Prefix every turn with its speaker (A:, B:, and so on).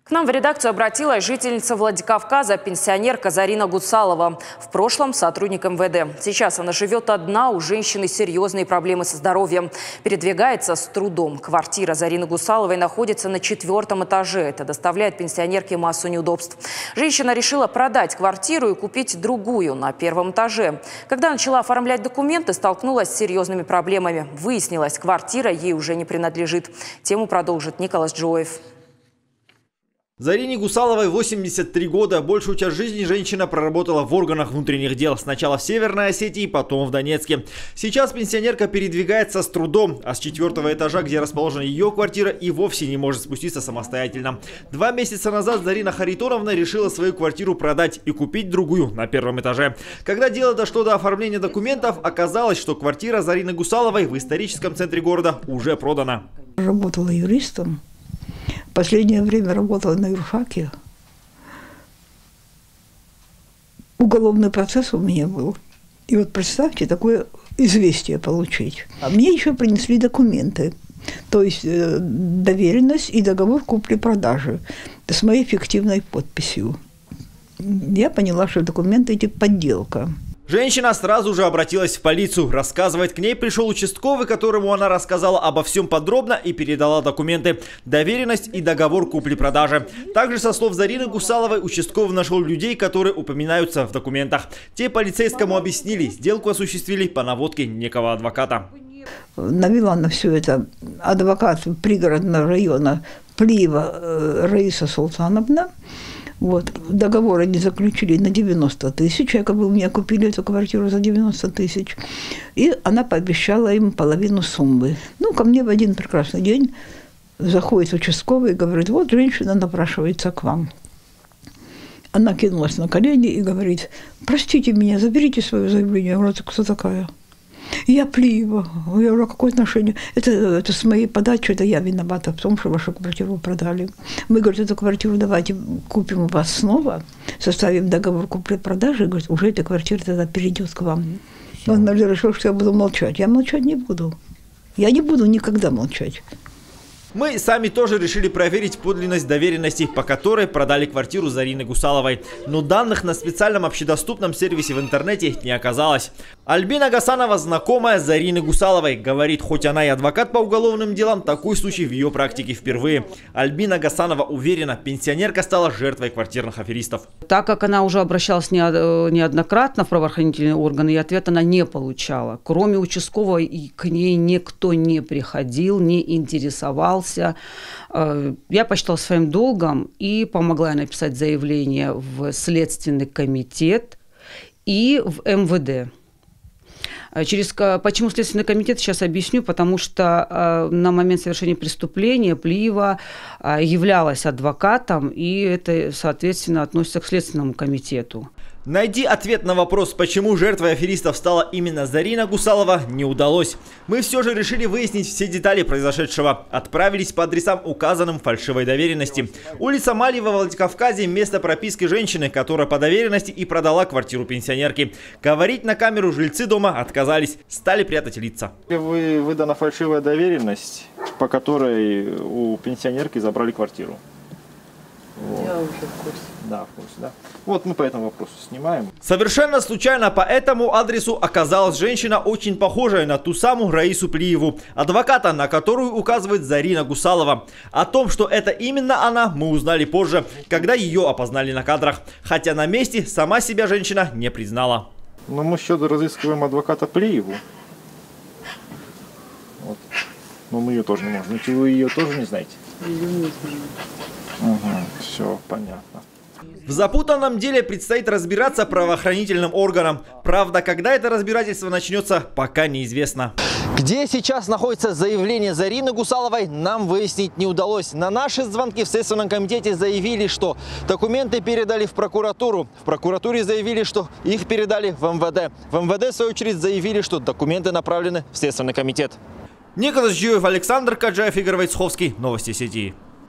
A: К нам в редакцию обратилась жительница Владикавказа, пенсионерка Зарина Гусалова. В прошлом сотрудник МВД. Сейчас она живет одна, у женщины серьезные проблемы со здоровьем. Передвигается с трудом. Квартира Зарины Гусаловой находится на 4-м этаже. Это доставляет пенсионерке массу неудобств. Женщина решила продать квартиру и купить другую на 1-м этаже. Когда начала оформлять документы, столкнулась с серьезными проблемами. Выяснилось, квартира ей уже не принадлежит. Тему продолжит Николас Джоев.
B: Зарине Гусаловой 83 года. Большую часть жизни женщина проработала в органах внутренних дел. Сначала в Северной Осетии, потом в Донецке. Сейчас пенсионерка передвигается с трудом, а с 4-го этажа, где расположена ее квартира, и вовсе не может спуститься самостоятельно. 2 месяца назад Зарина Харитоновна решила свою квартиру продать и купить другую на 1-м этаже. Когда дело дошло до оформления документов, оказалось, что квартира Зарины Гусаловой в историческом центре города уже продана.
C: Работала юристом. В последнее время работала на юрфаке. Уголовный процесс у меня был. И вот представьте, такое известие получить. А мне еще принесли документы. То есть доверенность и договор купли-продажи с моей фиктивной подписью. Я поняла, что документы эти подделка.
B: Женщина сразу же обратилась в полицию. Рассказывает, к ней пришел участковый, которому она рассказала обо всем подробно и передала документы, доверенность и договор купли-продажи. Также, со слов Зарины Гусаловой, участковый нашел людей, которые упоминаются в документах. Те полицейскому объяснили, сделку осуществили по наводке некого адвоката.
C: Навела на все это адвокат пригородного района Плиева Раиса Султановна. Вот. Договор они заключили на 90 тысяч, якобы у меня купили эту квартиру за 90 тысяч. И она пообещала им половину суммы. Ну, ко мне в один прекрасный день заходит участковый и говорит: вот женщина напрашивается к вам. Она кинулась на колени и говорит: простите меня, заберите свое заявление. Я говорю: кто такая? Я Плиева. Я говорю: какое отношение? Это с моей подачи, это я виновата в том, что вашу квартиру продали. Мы, говорит, эту квартиру давайте купим у вас снова, составим договор купли-продажи, говорит, уже эта квартира тогда перейдет к вам. Он решил, что я буду молчать. Я молчать не буду. Я не буду никогда молчать.
B: Мы сами тоже решили проверить подлинность доверенности, по которой продали квартиру Зарины Гусаловой. Но данных на специальном общедоступном сервисе в интернете не оказалось. Альбина Гасанова, знакомая с Зариной Гусаловой, говорит, хоть она и адвокат по уголовным делам, такой случай в ее практике впервые. Альбина Гасанова уверена, пенсионерка стала жертвой квартирных аферистов.
D: Так как она уже обращалась неоднократно в правоохранительные органы, и ответ она не получала. Кроме участкового, и к ней никто не приходил, не интересовался. Я посчитала своим долгом и помогла ей написать заявление в Следственный комитет и в МВД. Почему Следственный комитет, сейчас объясню, потому что на момент совершения преступления Плиева являлась адвокатом, и это, соответственно, относится к Следственному комитету.
B: Найти ответ на вопрос, почему жертвой аферистов стала именно Зарина Гусалова, не удалось. Мы все же решили выяснить все детали произошедшего. Отправились по адресам, указанным в фальшивой доверенности. Улица Мальева в Владикавказе, место прописки женщины, которая по доверенности и продала квартиру пенсионерки. Говорить на камеру жильцы дома отказались, стали прятать лица.
E: Выдана фальшивая доверенность, по которой у пенсионерки забрали квартиру. Вот.
D: Я уже в курсе.
E: Да, в курсе, да. Вот мы по этому вопросу снимаем.
B: Совершенно случайно по этому адресу оказалась женщина, очень похожая на ту самую Раису Плиеву, адвоката, на которую указывает Зарина Гусалова. О том, что это именно она, мы узнали позже, когда ее опознали на кадрах. Хотя на месте сама себя женщина не признала.
E: Но мы еще разыскиваем адвоката Плиеву. Вот. Но мы ее тоже не можем. Ведь вы ее тоже не знаете?
D: Ее не знаю.
E: Угу, все понятно.
B: В запутанном деле предстоит разбираться правоохранительным органам. Правда, когда это разбирательство начнется, пока неизвестно. Где сейчас находится заявление Зарины Гусаловой, нам выяснить не удалось. На наши звонки в Следственном комитете заявили, что документы передали в прокуратуру. В прокуратуре заявили, что их передали в МВД. В МВД, в свою очередь, заявили, что документы направлены в Следственный комитет. Николас Джоев, Александр Каджаев, Игорь Войцеховский. Новости сети.